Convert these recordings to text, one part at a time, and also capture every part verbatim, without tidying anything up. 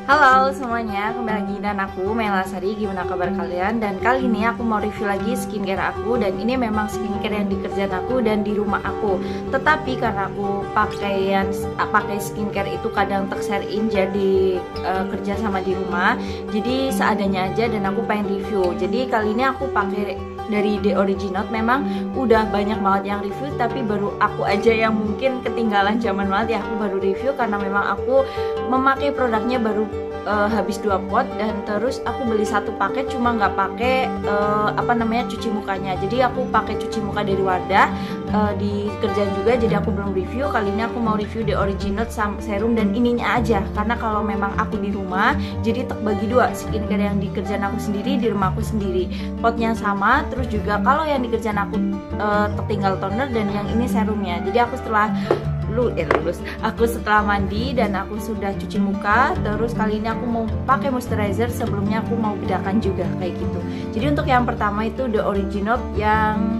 Halo semuanya, kembali lagi dan aku Mela Sari. Gimana kabar kalian? Dan kali ini aku mau review lagi skincare aku. Dan ini memang skincare yang di kerjaan aku dan di rumah aku. Tetapi karena aku pakaian pakai skincare itu kadang terserin jadi uh, kerja sama di rumah, jadi seadanya aja dan aku pengen review. Jadi kali ini aku pakai dari The Original. Memang udah banyak banget yang review, tapi baru aku aja yang mungkin ketinggalan zaman banget ya. Aku baru review karena memang aku memakai produknya baru uh, habis dua pot, dan terus aku beli satu paket cuma nggak pakai uh, apa namanya cuci mukanya. Jadi aku pakai cuci muka dari Wardah uh, di kerjaan juga, jadi aku belum review. Kali ini aku mau review The Original serum dan ininya aja, karena kalau memang aku di rumah jadi tak bagi dua, skincare yang di kerjaan aku sendiri, di rumah aku sendiri, potnya sama. Terus juga kalau yang di kerjaan aku uh, tertinggal toner, dan yang ini serumnya. Jadi aku setelah lu eh, lulus aku setelah mandi dan aku sudah cuci muka, terus kali ini aku mau pakai moisturizer. Sebelumnya aku mau bedakan juga kayak gitu. Jadi untuk yang pertama itu The Original yang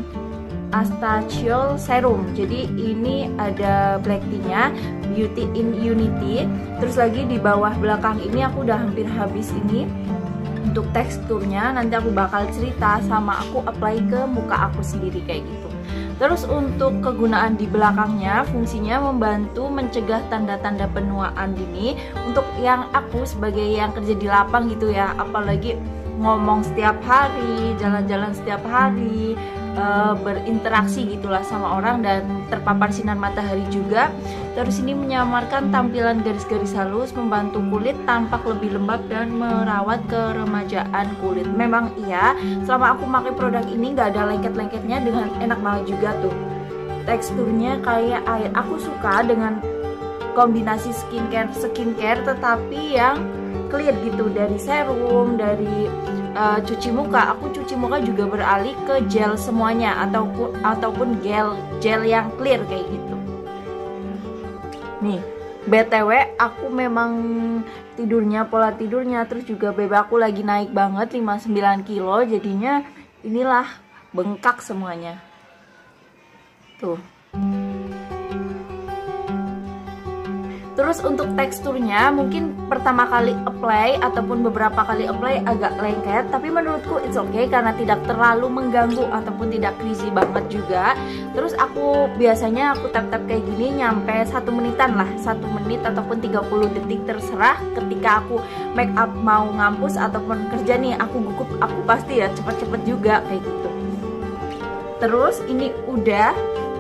Astachol Serum. Jadi ini ada black tea-nya, Beauty in Unity. Terus lagi di bawah belakang ini aku udah hampir habis ini. Untuk teksturnya nanti aku bakal cerita sama aku apply ke muka aku sendiri kayak gitu. Terus untuk kegunaan di belakangnya, fungsinya membantu mencegah tanda-tanda penuaan dini. Untuk yang aku sebagai yang kerja di lapang gitu ya, apalagi ngomong setiap hari, jalan-jalan setiap hari, e, berinteraksi gitulah sama orang dan terpapar sinar matahari juga. Terus ini menyamarkan tampilan garis-garis halus, membantu kulit tampak lebih lembab dan merawat keremajaan kulit. Memang iya, selama aku pakai produk ini nggak ada lengket-lengketnya, dengan enak banget juga tuh. Teksturnya kayak air. Aku suka dengan kombinasi skincare skincare tetapi yang clear gitu, dari serum, dari uh, cuci muka. Aku cuci muka juga beralih ke gel semuanya, ataupun ataupun gel gel yang clear kayak gitu. Nih, B T W aku memang tidurnya, pola tidurnya, terus juga B B aku lagi naik banget lima puluh sembilan kilo, jadinya inilah bengkak semuanya. Tuh. Terus untuk teksturnya mungkin pertama kali apply ataupun beberapa kali apply agak lengket, tapi menurutku it's okay karena tidak terlalu mengganggu ataupun tidak greasy banget juga. Terus aku biasanya aku tap-tap kayak gini nyampe satu menitan lah, satu menit ataupun tiga puluh detik terserah. Ketika aku make up mau ngampus ataupun kerja nih, aku gugup, aku pasti ya cepet-cepet juga kayak gitu. Terus ini udah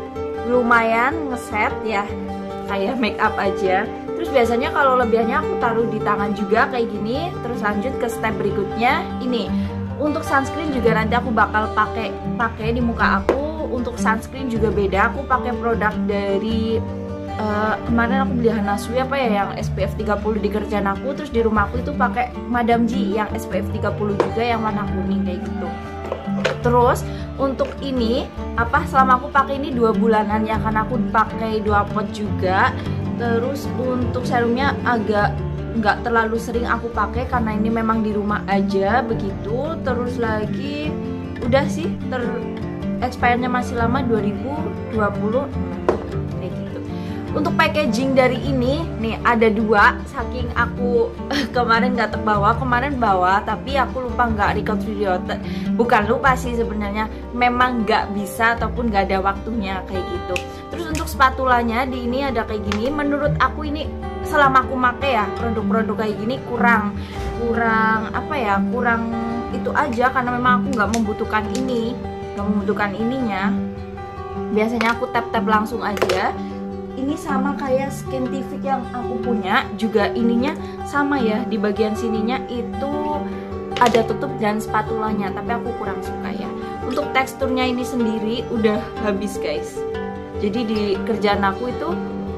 lumayan ngeset ya, kayak make up aja. Terus biasanya kalau lebihannya aku taruh di tangan juga kayak gini. Terus lanjut ke step berikutnya. Ini untuk sunscreen juga nanti aku bakal pakai pakai di muka aku. Untuk sunscreen juga beda, aku pakai produk dari uh, kemarin aku beli Hanasui apa ya, yang S P F tiga puluh di kerjaan aku. Terus di rumah aku itu pakai Madam G yang S P F tiga puluh juga, yang warna kuning kayak gitu. Terus untuk ini apa, selama aku pakai ini dua bulanan ya, karena aku pakai dua pot juga. Terus untuk serumnya agak nggak terlalu sering aku pakai karena ini memang di rumah aja begitu. Terus lagi udah sih, ter expire-nya masih lama, dua ribu dua puluh kayak gitu. Untuk packaging dari ini nih ada dua, saking aku kemarin nggak terbawa, kemarin bawa tapi aku lupa nggak record video. Bukan lupa sih sebenarnya, memang nggak bisa ataupun nggak ada waktunya kayak gitu. Terus untuk spatulanya di ini ada kayak gini. Menurut aku ini selama aku pakai ya produk-produk kayak gini kurang kurang apa ya, kurang itu aja, karena memang aku nggak membutuhkan ini, nggak membutuhkan ininya. Biasanya aku tap-tap langsung aja. Ini sama kayak Skintific yang aku punya juga, ininya sama ya, di bagian sininya itu ada tutup dan spatulanya, tapi aku kurang suka ya. Untuk teksturnya ini sendiri udah habis guys, jadi di kerjaan aku itu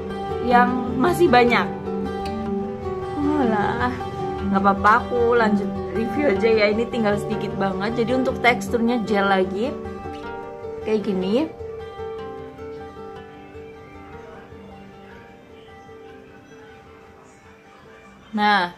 yang masih banyak. Walah, nggak apa-apa, aku lanjut review aja ya, ini tinggal sedikit banget. Jadi untuk teksturnya gel lagi kayak gini. Nah,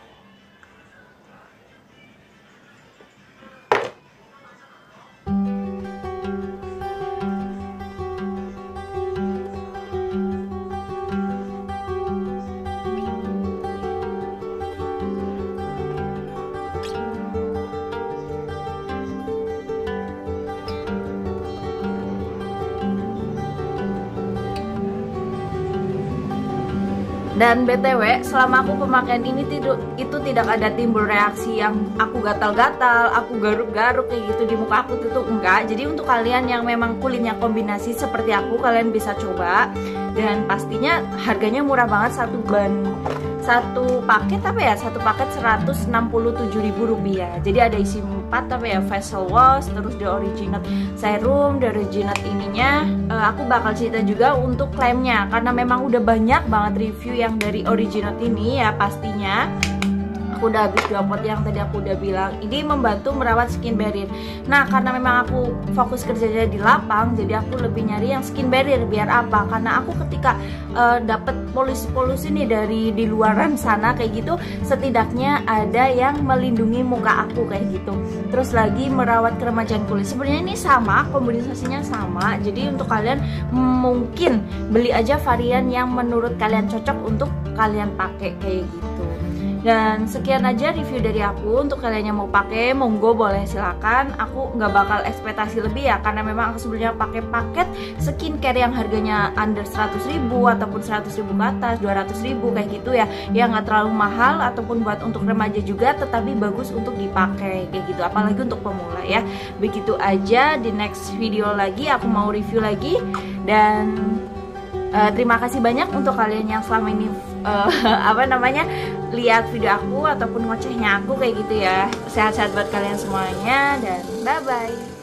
Dan B T W, selama aku pemakaian ini tidur, itu tidak ada timbul reaksi yang aku gatal-gatal, aku garuk-garuk kayak gitu di muka aku, itu enggak. Jadi untuk kalian yang memang kulitnya kombinasi seperti aku, kalian bisa coba. Dan pastinya harganya murah banget, satu ban satu paket apa ya? Satu paket seratus enam puluh tujuh ribu rupiah. Jadi ada isi empat apa ya? Facial wash, terus The Originate serum, The Originate ininya. Uh, aku bakal cerita juga untuk klaimnya karena memang udah banyak banget review yang dari Originate ini ya pastinya. Aku udah habis dua pot yang tadi aku udah bilang ini membantu merawat skin barrier. Nah karena memang aku fokus kerjanya di lapang, jadi aku lebih nyari yang skin barrier. Biar apa? Karena aku ketika uh, dapet polusi-polusi nih dari di luaran sana kayak gitu, setidaknya ada yang melindungi muka aku kayak gitu. Terus lagi merawat keremajan kulit. Sebenarnya ini sama, kombinasinya sama. Jadi untuk kalian mungkin beli aja varian yang menurut kalian cocok untuk kalian pakai kayak gitu. Dan sekian aja review dari aku. Untuk kalian yang mau pakai, monggo boleh silakan. Aku nggak bakal ekspektasi lebih ya, karena memang aku sebelumnya pakai paket skincare yang harganya under seratus ribu ataupun seratus ribu ke atas, dua ratus ribu kayak gitu ya, yang nggak terlalu mahal ataupun buat untuk remaja juga, tetapi bagus untuk dipakai kayak gitu, apalagi untuk pemula ya. Begitu aja, di next video lagi aku mau review lagi. Dan uh, terima kasih banyak untuk kalian yang selama ini uh, apa namanya lihat video aku ataupun ngocehnya aku kayak gitu ya. Sehat-sehat buat kalian semuanya dan bye bye.